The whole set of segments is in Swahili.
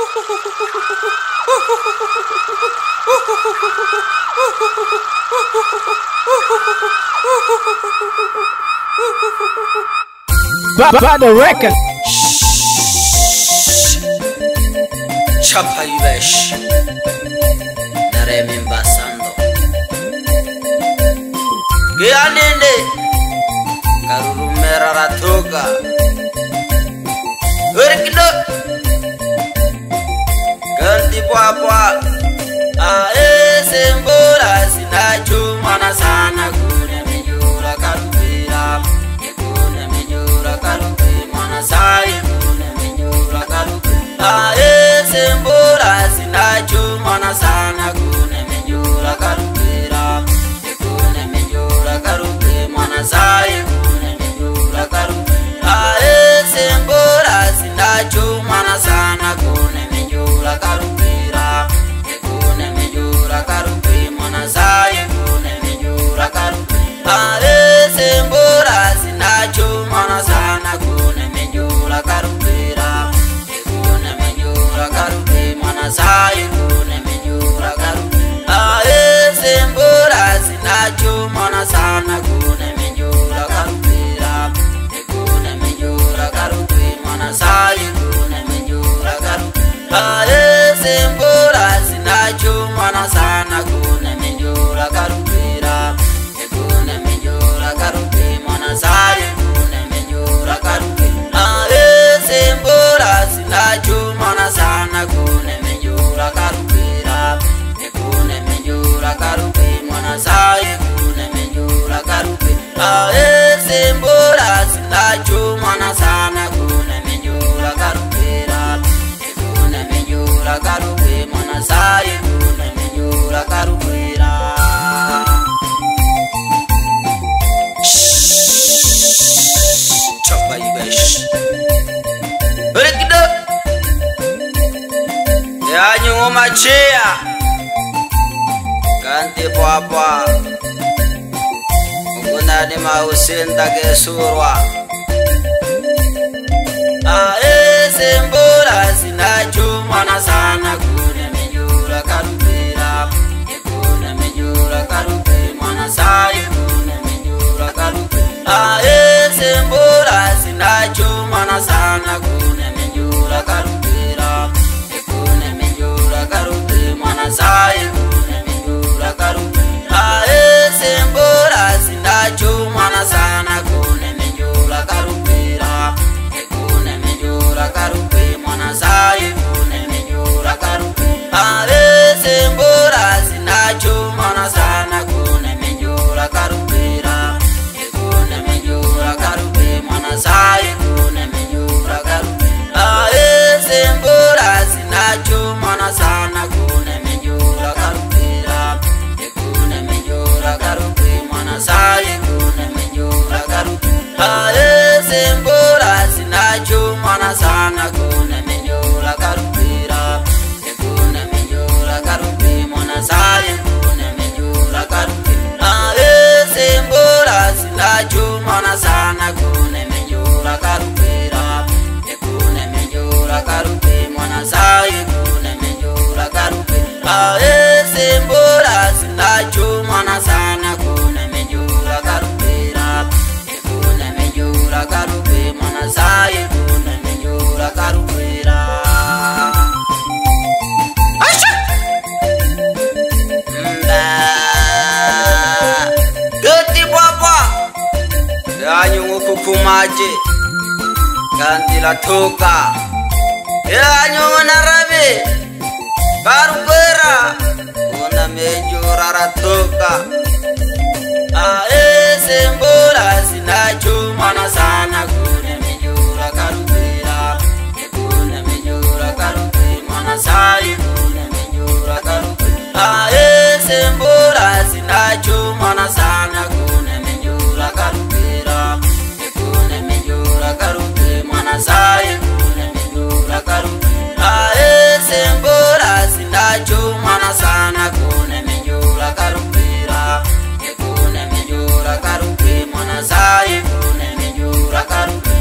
Bado record Chapa Ivesh Naremi Mbasando Gianinde Karurumera Ratoga Urkido Ganti Papa Ae Sembora Sinachu Mana Sana Kune Mijura Karupira Kune Mijura Karupi Mana Sai Kune Mijura Karupi Ae Sembora Sinachu Mana Sana Kune Mijura Karupira Kune Mijura Karupi Mana Sai Kune Mijura Karupi Ae Sembora Sinachu Mana Sana Kune Mijura Karupira Kune Mijura Karupi Mana Sai Kune Mijura Karupi Ae Sembora Sinachu Mana Sana Kune Mijura Karupira Kune Mijura Karupi Mana Sai Kune Mijura Karupi Ae Sembora Sinachu Mana Sana Kune Mijura Karupira Kune Mijura Karupi Mana Sai Kune Mijura Karupi Ae Sembora Sinachu Mana Sana Kune Mijura Karupira Kune Mijura Karupi Mana Sai Kune Mijura Karupi Ae Sembora Sinachu Mana Sana Kune Mijura Karupira Kune Mijura Karupi Mana Sai Kune Mijura Karupi Ae Sembora Sinachu Mana Sana Kune Mijura Karupira Kune Mijura Karupi Mana Sai Kune Mijura Karupira Chapa Ivesh Urkido Yanyu Machia Ganti Papa Ungunani Mausinda Gesurwa Ae Sembora Sinachu Mana Sana Kune Mijura Karupira Kune Mijura Karupi Mana Sai Kune Mijura Karupi Ae Sembora Sinachu Mana Sana Kune Mijura Karupira Kune Mijura Karupi Mana Sai Kune Mijura Karupi Ae Sembora Sinachu Mana Sana Kune Mijura Karupira Kune Mijura Karupi Mana Sai Kune Mijura Karupi Ae Sembora Sinachu Mana Sana Kune Mijura Karupira Kune Mijura Karupi Mana Sai Kune Mijura Karupi Ae Sembora Sinachu Mana Sana Kune Mijura Karupira Kune Mijura Karupi Mana Sai Kune Mijura Karupi Ae Sembora Sinachu Mana Sana Kune Mijura Karupira Kune Mijura Karupi Mana Sai Kune Mijura Karupi Ae Sembora Sinachu Mana Sana Kune Mijura Karupira Kune Mijura Karupi Mana Sai Kune Mijura Karupi Ae Sembora Sinachu Mana Sana Kune Mijura Karupira Kune Mijura Karupi Mana Sai Kune Mijura Karupira Geti Papa Yanyu Ukukumaje Ganti Latoka Yanyu Narabe Karupira Kune Mijura Ratoka Ae Sembora Sinachu Mana Sana Kune Mijura Karupira Kune Mijura Karupi Mana Sai Kune Mijura Karupi Ae Sembora Sinachu Mana Sana Kune Mijura Karupira Kune Mijura Karupi Mana Sai Kune Mijura Karupi Ae Sembora Sinachu Mana Sana Kune Mijura Karupira Kune Mijura Karupi Mana Sai Kune Mijura Karupi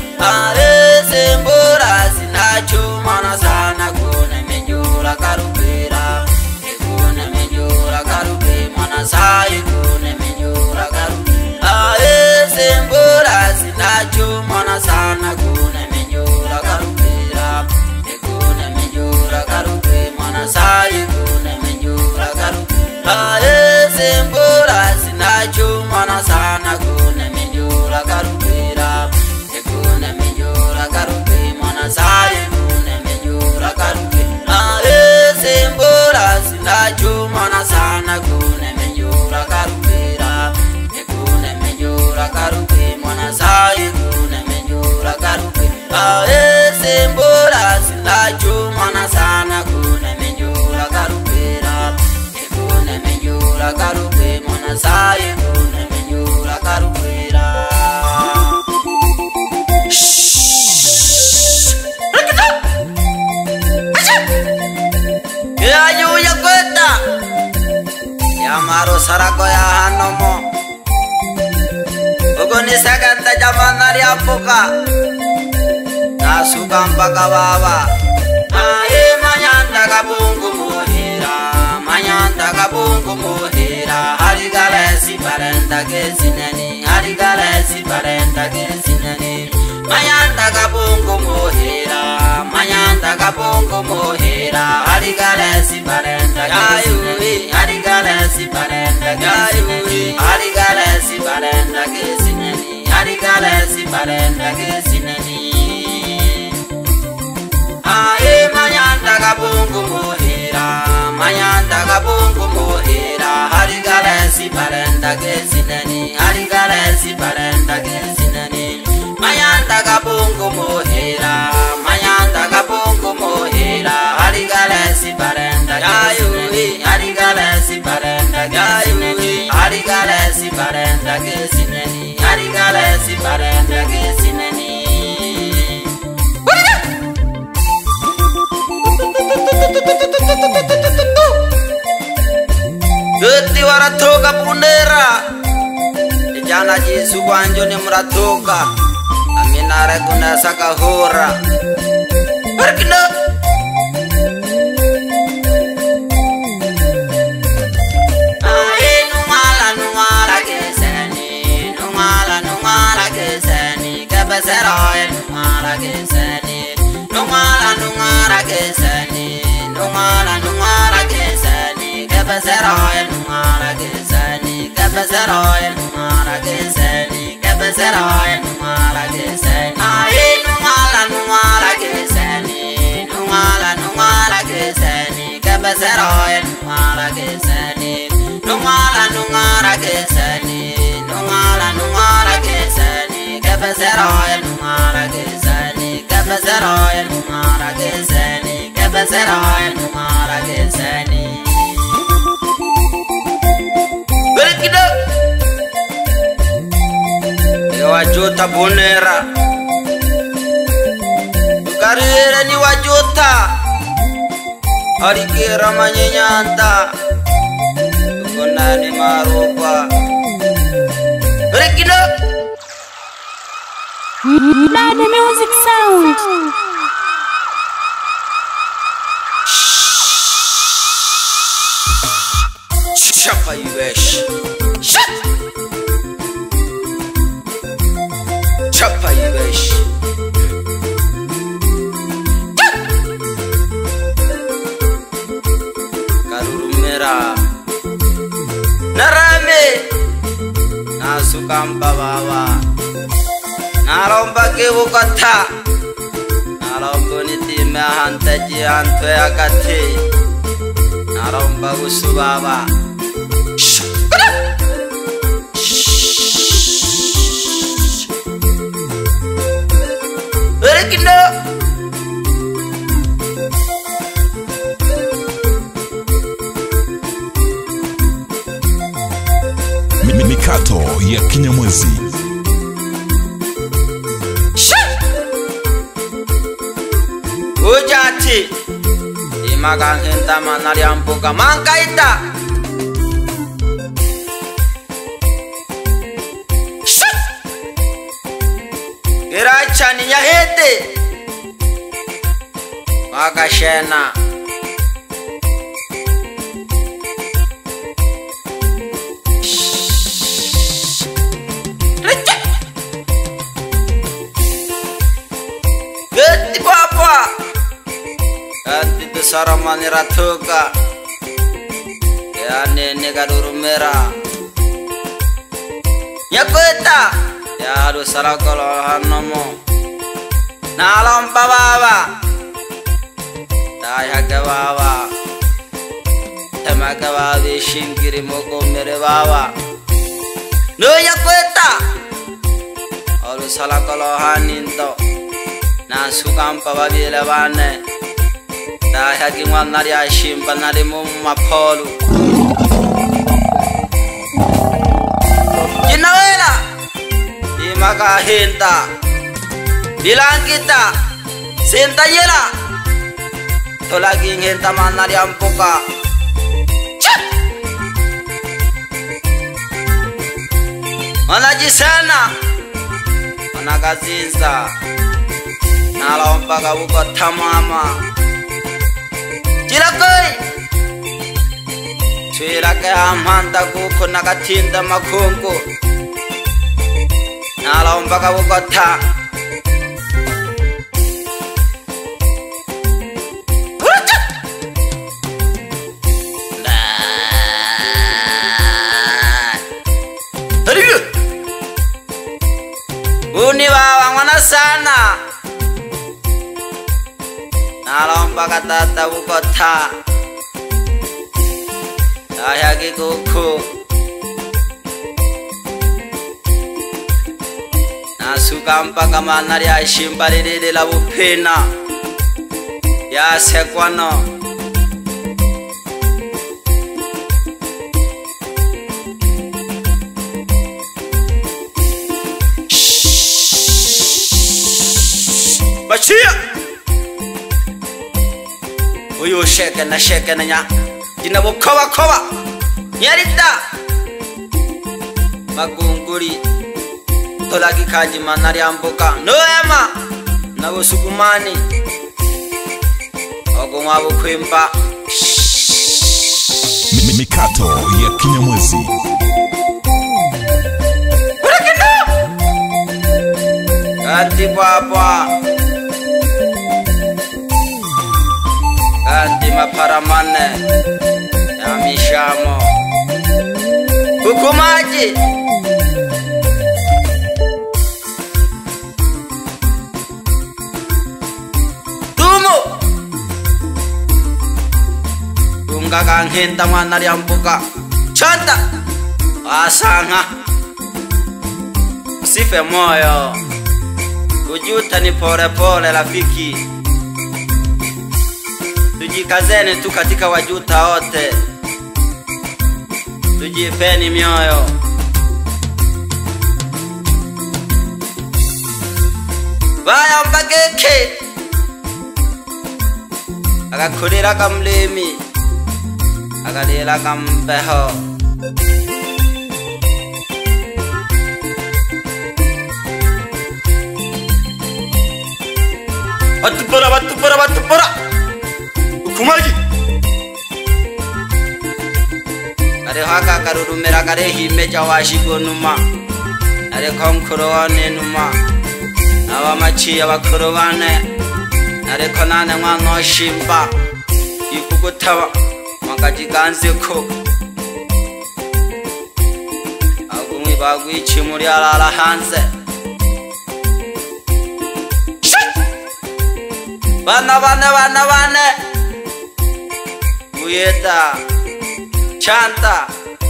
maro sarako ya hanomo ugoni saganta jamanari apuka nasukamba kababa ae manyanda kabungu muhira manyanda kabungu muhira harigalesi parenda kesineni harigalesi parenda kesineni manyanda kabungu muhira manyanda kabungu muhira harigalesi parenda kesineni harigalesi parenda kesineni harigalesi parenda kesineni harigalesi parenda kesineni ae manyanda kabungu muhira manyanda kabungu muhira harigalesi parenda kesineni harigalesi parenda kesineni manyanda kabungu muhira manyanda kabungu muhira harigalesi parenda kesineni harigalesi parenda kesineni harigalesi parenda kesineni harigalesi parenda kesineni Geti waratoka pundera Ijana Yesu wanjo ni muratoka Aminare kuna sakahora Perkino Ae numala keseni Numala keseni Kebeseroe numala keseni Numala keseni Numala keseni Kebeseroe numala keseni Kebeseroe numala keseni Kebeseroe numala keseni Ae numala keseni Numala keseni Kebeseroe numala keseni Numala keseni Numala keseni Kebeseroe numala keseni Kebeseroe numala keseni Kebeseroe numala keseni Berkido Wajuta bunera Karire ni wajuta Harikira manyenyanta Kunani marupa Berkido Let the music sound. Chapa iwesh Chapa iwesh Karurumera Narame Nasukamba baba Naromba kebu kata Naromba nitime hantaji hantu ya kate Naromba usu baba Berkindo Mikato ya Kinyamwezi Ujati Imagang hinta manari ampuka mangkaita Irachani ya hete Makashena Geti papa Ganti besar mani ratuka Ya nene kadurumera Nyakueta Ya harus salah kalau hanomo Nalam baba Taya ke baba Tema ke babi shingkiri moko mere baba No nyakueta Harus salah kalau haninto Nasukam babi lebane Taya gimana nari ashimpa nari mumma polu Jinawela Maka hinta bilang kita sinta yela to lagi hinta mana di ampuka wanajisana wanagazinza nalaombaga bugota mama jirakoi twirage ampanda kuko nagatinda makungu nalaombaga bugota Uni bawa ngwana sana nalombaga tata bugota ayagi kuku nasuka mpaka mana lya shimba lilili la bupina yasekwano Bachia uyu sheke na nya dina bukoba koba nyarita magunguri tolagi kaji manari ambuka noema na busukumani ogomwa bukwimba Mikato ya Kinyamwezi. Ganti papa ganti maparamane ya mishamo kukumaji tumu tungaga ngenta mwana lyambuka chanta asanga sife moyo kujuta ni pole pole rafiki tujikazeni tu katika wajuta wote tujipeni mioyo baya mbageke agakurira kamlemi agalera kambeho batupora ukumaji are haka karurumera kare himeja washigo numa are konkurowane numa aba machi abakurowane are konane mwana shimba ikugutaba makajiganzeko agumwe bagwici muri arara hanze bana Uyeta chanta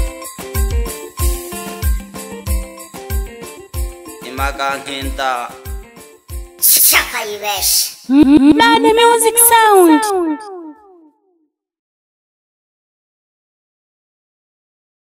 Imaka nginta Nane Music Sound.